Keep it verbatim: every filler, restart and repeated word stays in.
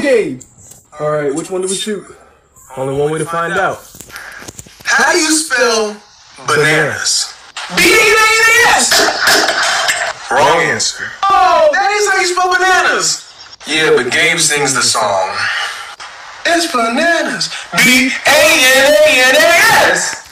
game. All right, which one do we shoot? Only one way to find out. How do you spell bananas? B A N A N S! Wrong answer. Oh, that is how you spell bananas. Yeah, but Gabe sings the song. It's bananas. B A N A N A S!